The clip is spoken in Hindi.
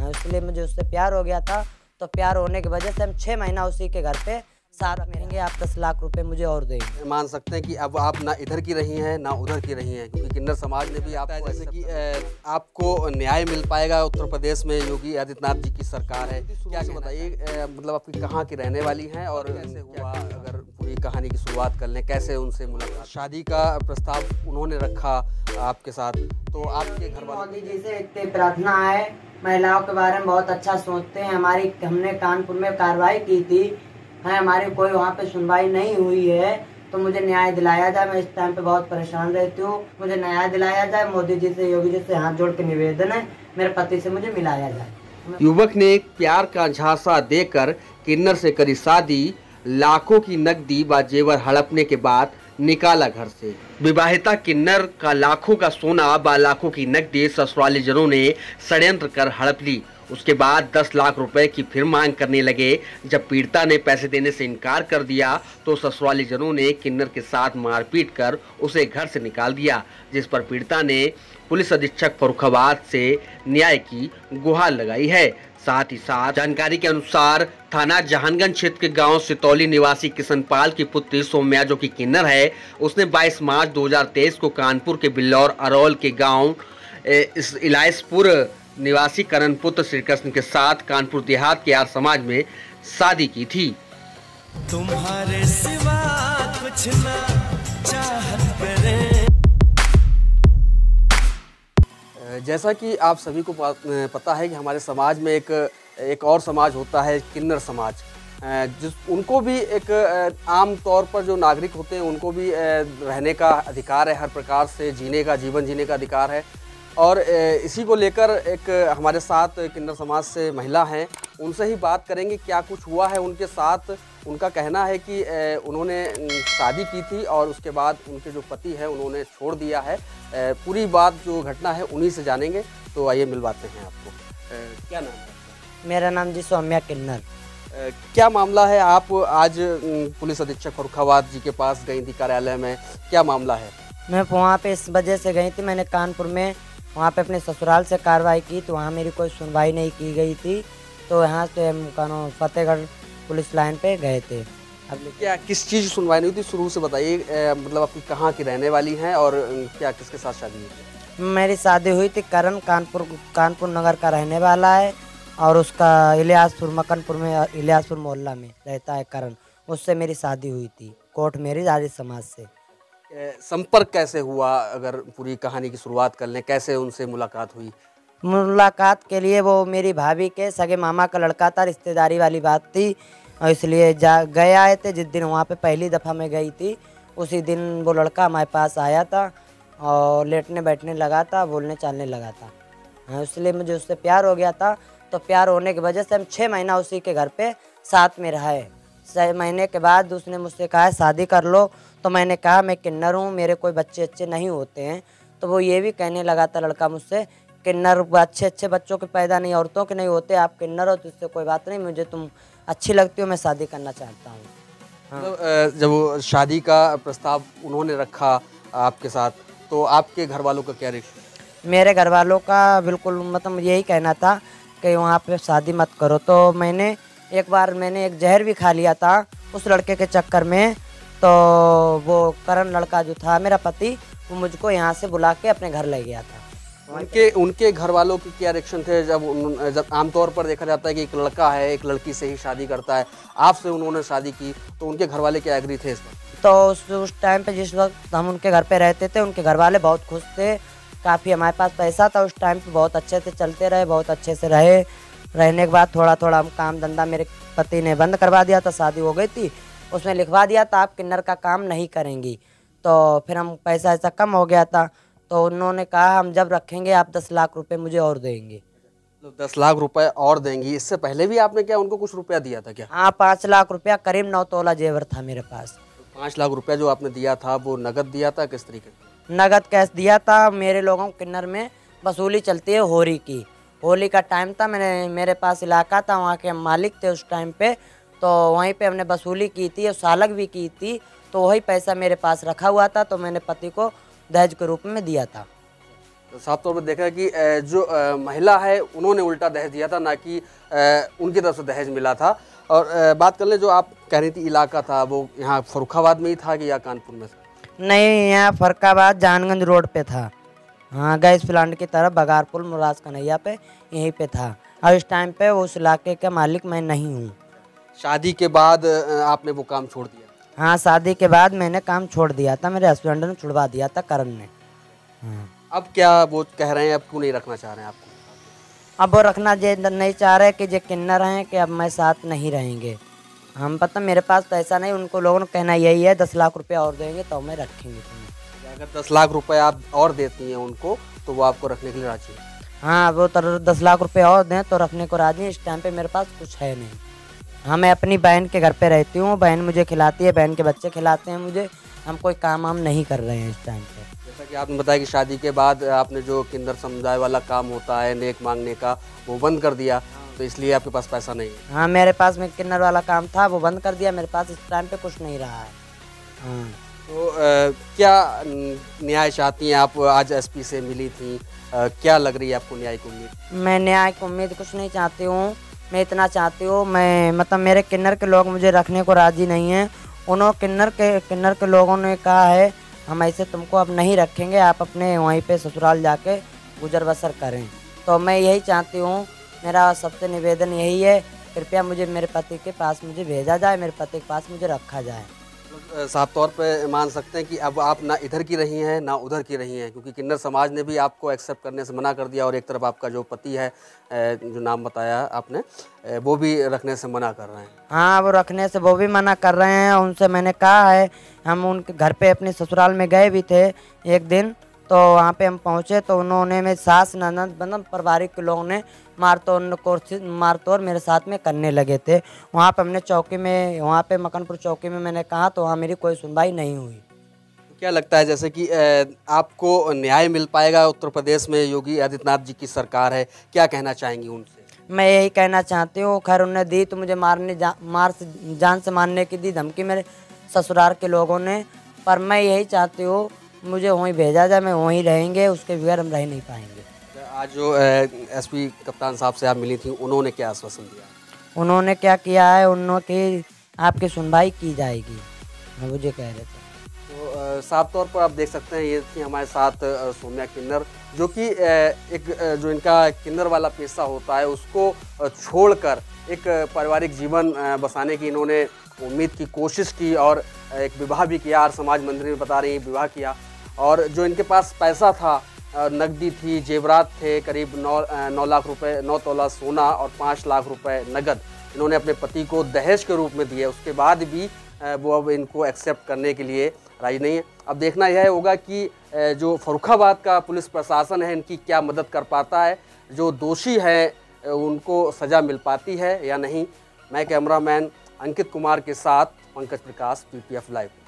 इसलिए मुझे उससे प्यार हो गया था। तो प्यार होने की वजह से हम 6 महीना उसी के घर पे साथ में रहेंगे, आप 10 लाख रुपए मुझे और देंगे। मान सकते हैं कि अब आप ना इधर की रही हैं ना उधर की रही हैं, क्योंकि किन्नर समाज ने भी आपको जैसे कि आपको न्याय मिल पाएगा उत्तर प्रदेश में योगी आदित्यनाथ जी की सरकार है। क्या बताइए, मतलब आपकी कहाँ की रहने वाली हैं और कैसे हुआ, अगर पूरी कहानी की शुरुआत कर लें, कैसे उनसे मुलाकात, शादी का प्रस्ताव उन्होंने रखा आपके साथ, तो आपके घर वाले? मोदी जी से इतनी प्रार्थना है, महिलाओं के बारे में बहुत अच्छा सोचते हैं। हमने कानपुर में कार्रवाई की थी, हमारी कोई वहाँ पे सुनवाई नहीं हुई है, तो मुझे न्याय दिलाया जाए। मैं इस टाइम पे बहुत परेशान रहती हूँ, मुझे न्याय दिलाया जाए। मोदी जी से, योगी जी से हाथ जोड़ के निवेदन है, मेरे पति से मुझे मिलाया जाए। युवक ने प्यार का झांसा देकर किन्नर से करी शादी, लाखों की नकदी व जेवर हड़पने के बाद निकाला घर से। विवाहिता किन्नर का लाखों का सोना व लाखों की नकदी ससुरालीजनों ने षड्यंत्र कर हड़प ली। उसके बाद 10 लाख रुपए की फिर मांग करने लगे। जब पीड़िता ने पैसे देने से इनकार कर दिया तो ससुरालीजनों ने किन्नर के साथ मारपीट कर उसे घर से निकाल दिया, जिस पर पीड़िता ने पुलिस अधीक्षक फर्रुखाबाद से न्याय की गुहार लगाई है। साथ ही साथ जानकारी के अनुसार थाना जहानगंज क्षेत्र के गांव सितौली निवासी किशनपाल की पुत्री सौम्या, जो कि किन्नर है, उसने 22 मार्च 2023 को कानपुर के बिल्लौर अरौल के गांव इलायसपुर निवासी करण पुत्र श्रीकृष्ण के साथ कानपुर देहात के आर्य समाज में शादी की थी। तुम्हारे सिवा कुछ ना चाहत करे। जैसा कि आप सभी को पता है कि हमारे समाज में एक और समाज होता है, किन्नर समाज, उनको भी एक आम तौर पर जो नागरिक होते हैं उनको भी रहने का अधिकार है, हर प्रकार से जीवन जीने का अधिकार है। और इसी को लेकर एक हमारे साथ किन्नर समाज से महिला हैं, उनसे ही बात करेंगे क्या कुछ हुआ है उनके साथ। उनका कहना है कि उन्होंने शादी की थी और उसके बाद उनके जो पति हैं उन्होंने छोड़ दिया है। पूरी बात जो घटना है उन्हीं से जानेंगे, तो आइए मिलवाते हैं आपको। क्या नाम है? मेरा नाम जी सौम्या किन्नर। क्या मामला है? आप आज पुलिस अधीक्षक फर्रुखाबाद जी के पास गई थी कार्यालय में, क्या मामला है? मैं वहाँ पे इस वजह से गई थी, मैंने कानपुर में वहाँ पे अपने ससुराल से कार्रवाई की, तो वहाँ मेरी कोई सुनवाई नहीं की गई थी, तो यहाँ से हम फतेहगढ़ पुलिस लाइन पे गए थे। अब क्या किस चीज़ सुनवाई नहीं हुई थी, शुरू से बताइए। मतलब आपकी कहाँ की रहने वाली हैं और क्या किसके साथ शादी हुई थी? मेरी शादी हुई थी, करण कानपुर नगर का रहने वाला है और उसका इलियासपुर मकनपुर में इलियासपुर मोहल्ला में रहता है करण, उससे मेरी शादी हुई थी कोर्ट मैरिज आर्य समाज से। संपर्क कैसे हुआ, अगर पूरी कहानी की शुरुआत कर लें, कैसे उनसे मुलाकात हुई? मुलाकात के लिए वो मेरी भाभी के सगे मामा का लड़का था, रिश्तेदारी वाली बात थी, और इसलिए गए आए थे। जिस दिन वहाँ पे पहली दफ़ा मैं गई थी उसी दिन वो लड़का हमारे पास आया था और लेटने बैठने लगा था, बोलने चालने लगा था। हाँ, इसलिए मुझे उससे प्यार हो गया था। तो प्यार होने की वजह से हम 6 महीना उसी के घर पे साथ में रहे। 6 महीने के बाद उसने मुझसे कहा शादी कर लो, तो मैंने कहा मैं किन्नर हूँ, मेरे कोई बच्चे अच्छे नहीं होते हैं। तो वो ये भी कहने लगा था लड़का मुझसे, किन्नर अच्छे बच्चों के पैदा नहीं, औरतों के नहीं होते, आप किन्नर हो तो इससे कोई बात नहीं, मुझे तुम अच्छी लगती हो, मैं शादी करना चाहता हूँ। हाँ। मतलब जब वो शादी का प्रस्ताव उन्होंने रखा आपके साथ, तो आपके घर वालों का क्या रिएक्शन? मेरे घर वालों का बिल्कुल मतलब यही कहना था कि वहाँ पे शादी मत करो। तो मैंने एक जहर भी खा लिया था उस लड़के के चक्कर में। तो वो करण लड़का जो था मेरा पति, वो मुझको यहाँ से बुला के अपने घर ले गया था। उनके घर वालों के क्या रिएक्शन थे जब आमतौर पर देखा जाता है कि एक लड़का है एक लड़की से ही शादी करता है, आपसे उन्होंने शादी की, तो उनके घर वाले क्या एग्री थे इस पर? तो उस टाइम पे जिस वक्त हम उनके घर पे रहते थे, उनके घर वाले बहुत खुश थे, काफ़ी हमारे पास पैसा था उस टाइम पे, बहुत अच्छे से चलते रहे, बहुत अच्छे से रहे। रहने के बाद थोड़ा थोड़ा हम काम धंधा मेरे पति ने बंद करवा दिया था, शादी हो गई थी, उसमें लिखवा दिया था आप किन्नर का काम नहीं करेंगी। तो फिर हम पैसा ऐसा कम हो गया था, तो उन्होंने कहा हम जब रखेंगे आप 10 लाख रुपए मुझे और देंगे। तो 10 लाख रुपए और देंगी? इससे पहले भी आपने क्या उनको कुछ रुपया दिया था क्या? हाँ, 5 लाख रुपया करीब 9 तोला जेवर था मेरे पास। 5 लाख रुपया जो आपने दिया था वो नगद दिया था, किस तरीके से? नगद कैश दिया था। मेरे लोगों किन्नर में वसूली चलती है होली की, होली का टाइम था, मेरे पास इलाका था, वहाँ के मालिक थे उस टाइम पे, तो वहीं पे हमने वसूली की थी और सालक भी की थी। तो वही पैसा मेरे पास रखा हुआ था, तो मैंने पति को दहेज के रूप में दिया था। साफ तौर पर देखा है कि जो महिला है उन्होंने उल्टा दहेज दिया था, ना कि उनकी तरफ से दहेज मिला था। और बात कर ले, जो आप कह रही थी इलाका था वो यहाँ फर्रुखाबाद में ही था कि या कानपुर में था? नहीं, यहाँ फर्रुखाबाद जानगंज रोड पे था। हाँ, गैस प्लांट की तरफ बगारपुर मुराद कन्हैया पे यहीं पे था। और इस टाइम पे उस इलाके का मालिक मैं नहीं हूँ। शादी के बाद आपने वो काम छोड़ दिया? हाँ, शादी के बाद मैंने काम छोड़ दिया था, मेरे हस्बैंड ने छुड़वा दिया था करण ने। हाँ। अब क्या वो कह रहे हैं, अब क्यों नहीं रखना चाह रहे हैं आपको? अब वो रखना नहीं चाह रहे कि जो किन्नर हैं कि अब मैं साथ नहीं रहेंगे। हम पता मेरे पास पैसा नहीं, उनको लोगों ने कहना यही है 10 लाख रुपया और देंगे तो मैं रखेंगे तुम्हें। अगर 10 लाख रुपए आप और देती हैं उनको तो वो आपको रखने के लिए राजी है? हाँ, वो तो 10 लाख रुपये और दें तो रखने को राजी हैं। इस टाइम पे मेरे पास कुछ है नहीं। हाँ, मैं अपनी बहन के घर पे रहती हूँ, बहन मुझे खिलाती है, बहन के बच्चे खिलाते हैं मुझे। हम कोई काम हम नहीं कर रहे हैं इस टाइम पे। जैसा कि आपने बताया कि शादी के बाद आपने जो किन्नर समुदाय वाला काम होता है नेक मांगने का, वो बंद कर दिया, तो इसलिए आपके पास पैसा नहीं है? हाँ, मेरे पास में किन्नर वाला काम था, वो बंद कर दिया। मेरे पास इस टाइम पे कुछ नहीं रहा है। हाँ। तो क्या न्याय चाहती हैं आप? आज एसपी से मिली थी, क्या लग रही है आपको न्याय की उम्मीद? मैं न्याय की उम्मीद कुछ नहीं चाहती हूँ। मैं इतना चाहती हूँ, मैं मतलब मेरे किन्नर के लोग मुझे रखने को राजी नहीं हैं। उन्होंने किन्नर के लोगों ने कहा है हम ऐसे तुमको अब नहीं रखेंगे, आप अपने वहीं पे ससुराल जाके गुजर बसर करें। तो मैं यही चाहती हूँ, मेरा सबसे निवेदन यही है, कृपया मुझे मेरे पति के पास मुझे भेजा जाए, मेरे पति के पास मुझे रखा जाए। साफ तौर पे मान सकते हैं कि अब आप ना इधर की रही हैं ना उधर की रही हैं, क्योंकि किन्नर समाज ने भी आपको एक्सेप्ट करने से मना कर दिया और एक तरफ आपका जो पति है, जो नाम बताया आपने, वो भी रखने से मना कर रहे हैं। हाँ, वो रखने से वो भी मना कर रहे हैं। उनसे मैंने कहा है, हम उनके घर पे अपने ससुराल में गए भी थे एक दिन, तो वहाँ पे हम पहुँचे तो उन्होंने मेरे सास ननद मतलब पारिवारिक के लोगों ने मारतोड़ मेरे साथ में करने लगे थे। वहाँ पे हमने चौकी में, वहाँ पे मकनपुर चौकी में मैंने कहा तो वहाँ मेरी कोई सुनवाई नहीं हुई। क्या लगता है जैसे कि आपको न्याय मिल पाएगा? उत्तर प्रदेश में योगी आदित्यनाथ जी की सरकार है, क्या कहना चाहेंगी उनसे? मैं यही कहना चाहती हूँ, खैर उन्होंने दी तो मुझे जान से मारने की दी धमकी मेरे ससुराल के लोगों ने, पर मैं यही चाहती हूँ मुझे वहीं भेजा जाए, मैं वहीं रहेंगे, उसके बगैर हम रह नहीं पाएंगे। आज जो एसपी कप्तान साहब से आप मिली थी, उन्होंने क्या आश्वासन दिया? उन्होंने क्या किया है, उन्होंने आपकी सुनवाई की जाएगी, मुझे कह रहे थे। तो साफ तौर पर आप देख सकते हैं, ये थी हमारे साथ सौम्या किन्नर, जो कि जो इनका किन्नर वाला पेशा होता है उसको छोड़कर एक पारिवारिक जीवन बसाने की इन्होंने उम्मीद की, कोशिश की और एक विवाह भी किया। और समाज मंदिर में बता रही है विवाह किया, और जो इनके पास पैसा था, नकदी थी, जेवरात थे, करीब 9 लाख रुपए, 9 तोला सोना और 5 लाख रुपए नगद इन्होंने अपने पति को दहेज के रूप में दिए। उसके बाद भी वो अब इनको एक्सेप्ट करने के लिए राजी नहीं है। अब देखना यह होगा कि जो फर्रुखाबाद का पुलिस प्रशासन है इनकी क्या मदद कर पाता है, जो दोषी है उनको सज़ा मिल पाती है या नहीं। मैं कैमरामैन अंकित कुमार के साथ पंकज प्रकाश, PPF लाइव।